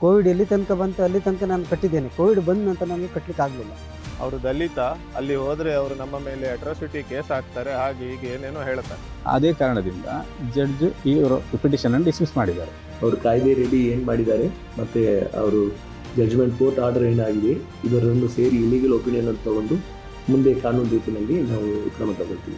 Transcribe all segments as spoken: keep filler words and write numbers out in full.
Covid ಎಲ್ಲಿ ತನಕ ಬಂತು ಅಲ್ಲಿ ತನಕ ನಾನು ಕಟ್ಟಿದ್ದೇನೆ. ಕೋವಿಡ್ ಬಂದ ನಂತರ ನನಗೆ ಕಟ್ಟಲಿಕ್ಕೆ ಆಗಲಿಲ್ಲ. ಅವರು ದಲಿತ, ಅಲ್ಲಿ ಹೋದರೆ ಅವರು ನಮ್ಮ ಮೇಲೆ ಅಟ್ರಾಸಿಟಿ ಕೇಸ್ ಹಾಕ್ತಾರೆ, ಹಾಗೆ ಹೀಗೆ ಏನೇನೋ ಹೇಳ್ತಾರೆ. ಅದೇ ಕಾರಣದಿಂದ ಜಡ್ಜ್ ಈ ಪಿಟಿಷನ್ ಅನ್ನು ಡಿಸ್ಮಿಸ್ ಮಾಡಿದ್ದಾರೆ. ಅವರು ಕಾಯ್ದೆ ರೆಡಿ ಏನು ಮಾಡಿದ್ದಾರೆ ಮತ್ತು ಅವರು ಜಡ್ಜ್ಮೆಂಟ್ ಕೋರ್ಟ್ ಆರ್ಡರ್ ಏನಾಗಿದೆ ಇದರನ್ನು ಸೇರಿ ಇಲೀಗಲ್ ಒಪಿನಿಯನ್ ಅಂತ ತಗೊಂಡು ಮುಂದೆ ಕಾನೂನು ರೀತಿಯಲ್ಲಿ ನಾವು ಕ್ರಮ ತಗೊಳ್ತೀವಿ.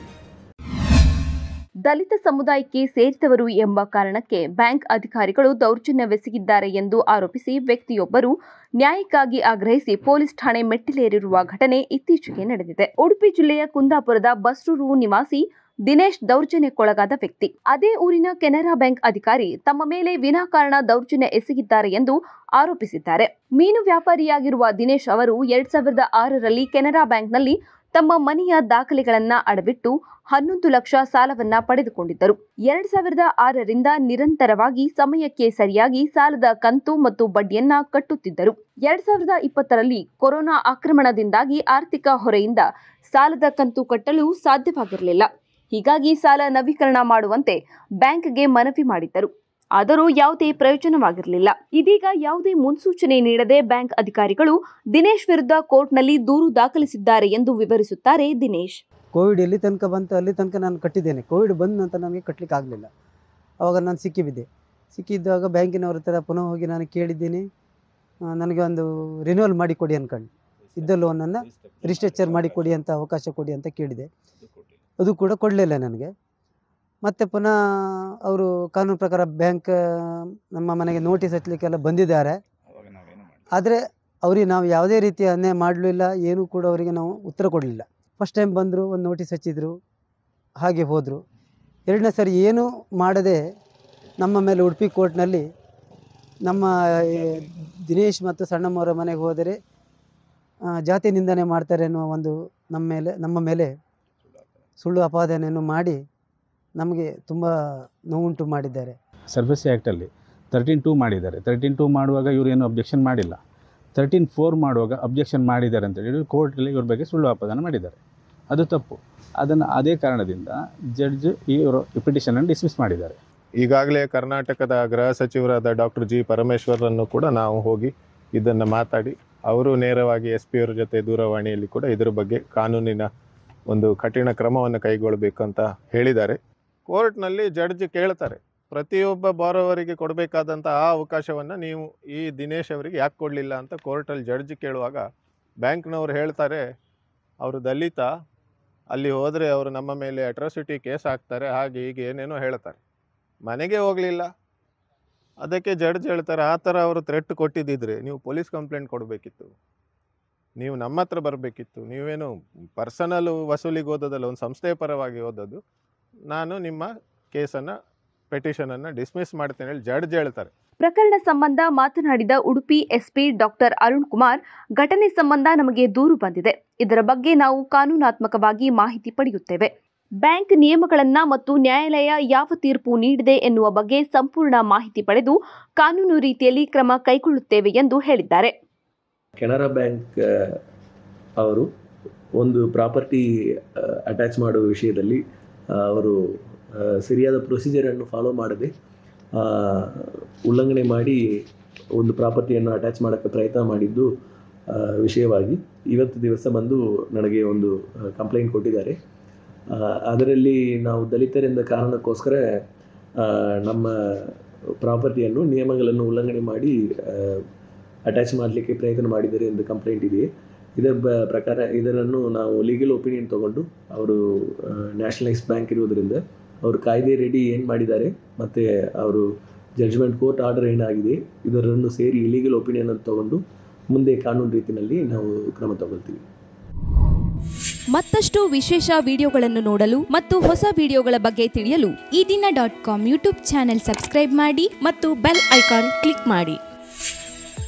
ದಲಿತ ಸಮುದಾಯಕ್ಕೆ ಸೇರಿದವರು ಎಂಬ ಕಾರಣಕ್ಕೆ ಬ್ಯಾಂಕ್ ಅಧಿಕಾರಿಗಳು ದೌರ್ಜನ್ಯವೆಸಗಿದ್ದಾರೆ ಎಂದು ಆರೋಪಿಸಿ ವ್ಯಕ್ತಿಯೊಬ್ಬರು ನ್ಯಾಯಕ್ಕಾಗಿ ಆಗ್ರಹಿಸಿ ಪೊಲೀಸ್ ಠಾಣೆ ಮೆಟ್ಟಿಲೇರಿರುವ ಘಟನೆ ಇತ್ತೀಚೆಗೆ ನಡೆದಿದೆ. ಉಡುಪಿ ಜಿಲ್ಲೆಯ ಕುಂದಾಪುರದ ಬಸ್ರೂರು ನಿವಾಸಿ ದಿನೇಶ್ ದೌರ್ಜನ್ಯಕ್ಕೊಳಗಾದ ವ್ಯಕ್ತಿ. ಅದೇ ಊರಿನ ಕೆನರಾ ಬ್ಯಾಂಕ್ ಅಧಿಕಾರಿ ತಮ್ಮ ಮೇಲೆ ವಿನಾಕಾರಣ ದೌರ್ಜನ್ಯ ಎಸಗಿದ್ದಾರೆ ಎಂದು ಆರೋಪಿಸಿದ್ದಾರೆ. ಮೀನು ವ್ಯಾಪಾರಿಯಾಗಿರುವ ದಿನೇಶ್ ಅವರು ಎರಡ್ ಸಾವಿರದ ಆರರಲ್ಲಿ ಕೆನರಾ ಬ್ಯಾಂಕ್ನಲ್ಲಿ ತಮ್ಮ ಮನೆಯ ದಾಖಲೆಗಳನ್ನ ಅಡವಿಟ್ಟು ಹನ್ನೊಂದು ಲಕ್ಷ ಸಾಲವನ್ನ ಪಡೆದುಕೊಂಡಿದ್ದರು. ಎರಡ್ ಸಾವಿರದ ಆರರಿಂದ ನಿರಂತರವಾಗಿ ಸಮಯಕ್ಕೆ ಸರಿಯಾಗಿ ಸಾಲದ ಕಂತು ಮತ್ತು ಬಡ್ಡಿಯನ್ನ ಕಟ್ಟುತ್ತಿದ್ದರು. ಎರಡ್ ಸಾವಿರದ ಇಪ್ಪತ್ತರಲ್ಲಿ ಕೊರೋನಾ ಆಕ್ರಮಣದಿಂದಾಗಿ ಆರ್ಥಿಕ ಹೊರೆಯಿಂದ ಸಾಲದ ಕಂತು ಕಟ್ಟಲು ಸಾಧ್ಯವಾಗಿರಲಿಲ್ಲ. ಹೀಗಾಗಿ ಸಾಲ ನವೀಕರಣ ಮಾಡುವಂತೆ ಬ್ಯಾಂಕ್ಗೆ ಮನವಿ ಮಾಡಿದ್ದರು. ಆದರೂ ಯಾವುದೇ ಪ್ರಯೋಜನವಾಗಿರಲಿಲ್ಲ. ಇದೀಗ ಯಾವುದೇ ಮುನ್ಸೂಚನೆ ನೀಡದೆ ಬ್ಯಾಂಕ್ ಅಧಿಕಾರಿಗಳು ದಿನೇಶ್ ವಿರುದ್ಧ ಕೋರ್ಟ್ನಲ್ಲಿ ದೂರು ದಾಖಲಿಸಿದ್ದಾರೆ ಎಂದು ವಿವರಿಸುತ್ತಾರೆ ದಿನೇಶ್. ಕೋವಿಡ್ ಎಲ್ಲಿ ತನಕ ಬಂತು ಅಲ್ಲಿ ತನಕ ನಾನು ಕಟ್ಟಿದ್ದೇನೆ. ಕೋವಿಡ್ ಬಂದ ನಂತರ ನನಗೆ ಕಟ್ಟಲಿಕ್ಕೆ ಆಗಲಿಲ್ಲ. ಆವಾಗ ನಾನು ಸಿಕ್ಕಿಬಿದ್ದೆ. ಸಿಕ್ಕಿದ್ದಾಗ ಬ್ಯಾಂಕಿನವ್ರ ಹತ್ರ ಪುನಃ ಹೋಗಿ ನಾನು ಕೇಳಿದ್ದೀನಿ, ನನಗೆ ಒಂದು ರಿನ್ಯೂವಲ್ ಮಾಡಿಕೊಡಿ ಅಂದ್ಕೊಂಡು ಇದ್ದ ಲೋನನ್ನು ರಿಸ್ಟ್ರಕ್ಚರ್ ಮಾಡಿಕೊಡಿ ಅಂತ ಅವಕಾಶ ಕೊಡಿ ಅಂತ ಕೇಳಿದೆ. ಅದು ಕೂಡ ಕೊಡಲಿಲ್ಲ ನನಗೆ. ಮತ್ತು ಪುನಃ ಅವರು ಕಾನೂನು ಪ್ರಕಾರ ಬ್ಯಾಂಕ್ ನಮ್ಮ ಮನೆಗೆ ನೋಟಿಸ್ ಹಚ್ಚಲಿಕ್ಕೆಲ್ಲ ಬಂದಿದ್ದಾರೆ. ಆದರೆ ಅವರಿಗೆ ನಾವು ಯಾವುದೇ ರೀತಿಯ ಅನ್ಯಾಯ ಮಾಡಲಿಲ್ಲ, ಏನೂ ಕೂಡ ಅವರಿಗೆ ನಾವು ಉತ್ತರ ಕೊಡಲಿಲ್ಲ. ಫಸ್ಟ್ ಟೈಮ್ ಬಂದರು, ಒಂದು ನೋಟಿಸ್ ಹಚ್ಚಿದ್ರು, ಹಾಗೆ ಹೋದರು. ಎರಡನೇ ಸರಿ ಏನೂ ಮಾಡದೆ ನಮ್ಮ ಮೇಲೆ ಉಡುಪಿ ಕೋರ್ಟ್ನಲ್ಲಿ ನಮ್ಮ ದಿನೇಶ್ ಮತ್ತು ಸಣ್ಣಮ್ಮವರ ಮನೆಗೆ ಹೋದರೆ ಜಾತಿ ನಿಂದನೆ ಮಾಡ್ತಾರೆ ಅನ್ನುವ ಒಂದು ನಮ್ಮ ಮೇಲೆ ನಮ್ಮ ಮೇಲೆ ಸುಳ್ಳು ಅಪಾದನೆಯನ್ನು ಮಾಡಿ ನಮಗೆ ತುಂಬ ನೋವುಂಟು ಮಾಡಿದ್ದಾರೆ. ಸರ್ವಿಸ್ ಆ್ಯಕ್ಟಲ್ಲಿ ತರ್ಟೀನ್ ಟೂ ಮಾಡಿದ್ದಾರೆ. ತರ್ಟೀನ್ ಟೂ ಮಾಡುವಾಗ ಇವರು ಏನು ಅಬ್ಜೆಕ್ಷನ್ ಮಾಡಿಲ್ಲ. ತರ್ಟೀನ್ ಫೋರ್ ಮಾಡುವಾಗ ಅಬ್ಜೆಕ್ಷನ್ ಮಾಡಿದ್ದಾರೆ ಅಂತೇಳಿ ಕೋರ್ಟಲ್ಲಿ ಇವ್ರ ಬಗ್ಗೆ ಸುಳ್ಳು ಆಪಾದನೆ ಮಾಡಿದ್ದಾರೆ. ಅದು ತಪ್ಪು. ಅದನ್ನು ಅದೇ ಕಾರಣದಿಂದ ಜಡ್ಜ್ ಈ ಪಿಟಿಷನನ್ನು ಡಿಸ್ಮಿಸ್ ಮಾಡಿದ್ದಾರೆ. ಈಗಾಗಲೇ ಕರ್ನಾಟಕದ ಗೃಹ ಸಚಿವರಾದ ಡಾಕ್ಟರ್ ಜಿ ಪರಮೇಶ್ವರನ್ನು ಕೂಡ ನಾವು ಹೋಗಿ ಇದನ್ನು ಮಾತಾಡಿ ಅವರು ನೇರವಾಗಿ ಎಸ್ ಪಿ ಅವರ ಜೊತೆ ದೂರವಾಣಿಯಲ್ಲಿ ಕೂಡ ಇದರ ಬಗ್ಗೆ ಕಾನೂನಿನ ಒಂದು ಕಠಿಣ ಕ್ರಮವನ್ನು ಕೈಗೊಳ್ಳಬೇಕು ಅಂತ ಹೇಳಿದ್ದಾರೆ. ಕೋರ್ಟ್ನಲ್ಲಿ ಜಡ್ಜ್ ಕೇಳ್ತಾರೆ, ಪ್ರತಿಯೊಬ್ಬ ಬಾರೋವರಿಗೆ ಕೊಡಬೇಕಾದಂಥ ಆ ಅವಕಾಶವನ್ನು ನೀವು ಈ ದಿನೇಶ್ ಅವರಿಗೆ ಯಾಕೆ ಕೊಡಲಿಲ್ಲ ಅಂತ ಕೋರ್ಟಲ್ಲಿ ಜಡ್ಜ್ ಕೇಳುವಾಗ ಬ್ಯಾಂಕ್ನವ್ರು ಹೇಳ್ತಾರೆ, ಅವರು ದಲಿತ, ಅಲ್ಲಿ ಹೋದರೆ ಅವರು ನಮ್ಮ ಮೇಲೆ ಅಟ್ರಾಸಿಟಿ ಕೇಸ್ ಹಾಕ್ತಾರೆ, ಹಾಗೆ ಹೀಗೆ ಏನೇನೋ ಹೇಳ್ತಾರೆ. ಮನೆಗೆ ಹೋಗಲಿಲ್ಲ. ಅದಕ್ಕೆ ಜಡ್ಜ್ ಹೇಳ್ತಾರೆ, ಆ ಥರ ಅವರು ಥ್ರೆಟ್ ಕೊಟ್ಟಿದ್ದಿದ್ರೆ ನೀವು ಪೊಲೀಸ್ ಕಂಪ್ಲೇಂಟ್ ಕೊಡಬೇಕಿತ್ತು, ನೀವು ನಮ್ಮ ಹತ್ರ ಬರಬೇಕಿತ್ತು. ನೀವೇನು ಪರ್ಸನಲ್ ವಸೂಲಿಗೆ ಓದೋದಲ್ಲ, ಒಂದು ಸಂಸ್ಥೆಯ ಪರವಾಗಿ ಓದೋದು. ನಾನು ನಿಮ್ಮ ಕೇಸನ್ನು ಪೆಟಿಷನನ್ನು ಡಿಸ್ಮಿಸ್ ಮಾಡ್ತೇನೆ ಹೇಳಿ ಜಡ್ಜ್ ಹೇಳ್ತಾರೆ. ಪ್ರಕರಣ ಸಂಬಂಧ ಮಾತನಾಡಿದ ಉಡುಪಿ ಎಸ್ಪಿ ಡಾಕ್ಟರ್ ಅರುಣ್ ಕುಮಾರ್, ಘಟನೆ ಸಂಬಂಧ ನಮಗೆ ದೂರು ಬಂದಿದೆ. ಇದರ ಬಗ್ಗೆ ನಾವು ಕಾನೂನಾತ್ಮಕವಾಗಿ ಮಾಹಿತಿ ಪಡೆಯುತ್ತೇವೆ. ಬ್ಯಾಂಕ್ ನಿಯಮಗಳನ್ನ ಮತ್ತು ನ್ಯಾಯಾಲಯ ಯಾವ ತೀರ್ಪು ನೀಡಿದೆ ಎನ್ನುವ ಬಗ್ಗೆ ಸಂಪೂರ್ಣ ಮಾಹಿತಿ ಪಡೆದು ಕಾನೂನು ರೀತಿಯಲ್ಲಿ ಕ್ರಮ ಕೈಗೊಳ್ಳುತ್ತೇವೆ ಎಂದು ಹೇಳಿದ್ದಾರೆ. ಕೆನರಾ ಬ್ಯಾಂಕ್ ಅವರು ಒಂದು ಪ್ರಾಪರ್ಟಿ ಅಟ್ಯಾಚ್ ಮಾಡುವ ವಿಷಯದಲ್ಲಿ ಅವರು ಸರಿಯಾದ ಪ್ರೊಸೀಜರನ್ನು ಫಾಲೋ ಮಾಡದೆ ಉಲ್ಲಂಘನೆ ಮಾಡಿ ಒಂದು ಪ್ರಾಪರ್ಟಿಯನ್ನು ಅಟ್ಯಾಚ್ ಮಾಡೋಕ್ಕೆ ಪ್ರಯತ್ನ ಮಾಡಿದ್ದು ವಿಷಯವಾಗಿ ಇವತ್ತು ದಿವಸ ಬಂದು ನನಗೆ ಒಂದು ಕಂಪ್ಲೇಂಟ್ ಕೊಟ್ಟಿದ್ದಾರೆ. ಅದರಲ್ಲಿ ನಾವು ದಲಿತರಿಂದ ಕಾರಣಕ್ಕೋಸ್ಕರ ನಮ್ಮ ಪ್ರಾಪರ್ಟಿಯನ್ನು ನಿಯಮಗಳನ್ನು ಉಲ್ಲಂಘನೆ ಮಾಡಿ ಅಟ್ಯಾಚ್ ಮಾಡಲಿಕ್ಕೆ ಪ್ರಯತ್ನ ಮಾಡಿದ್ದಾರೆ ಎಂದು ಕಂಪ್ಲೇಂಟ್ ಇದೆ. ಇದರ ಬ ಪ್ರಕಾರ ಇದನ್ನು ನಾವು ಲೀಗಲ್ ಒಪಿನಿಯನ್ ತೊಗೊಂಡು ಅವರು ನ್ಯಾಷನಲೈಸ್ ಬ್ಯಾಂಕ್ ಇರುವುದರಿಂದ ಅವರು ಕಾಯ್ದೆ ರೆಡಿ ಏನು ಮಾಡಿದ್ದಾರೆ ಮತ್ತು ಅವರು ಜಡ್ಜ್ಮೆಂಟ್ ಕೋರ್ಟ್ ಆರ್ಡರ್ ಏನಾಗಿದೆ ಇದರನ್ನು ಸೇರಿ ಇಲೀಗಲ್ ಒಪಿನಿಯನ್ ಅಂತ ತೊಗೊಂಡು ಮುಂದೆ ಕಾನೂನು ರೀತಿಯಲ್ಲಿ ನಾವು ಕ್ರಮ ತಗೊಳ್ತೀವಿ. ಮತ್ತಷ್ಟು ವಿಶೇಷ ವಿಡಿಯೋಗಳನ್ನು ನೋಡಲು ಮತ್ತು ಹೊಸ ವಿಡಿಯೋಗಳ ಬಗ್ಗೆ ತಿಳಿಯಲು Ee Dina dot com YouTube channel subscribe ಮಾಡಿ ಮತ್ತು ಬೆಲ್ ಐಕಾನ್ ಕ್ಲಿಕ್ ಮಾಡಿ.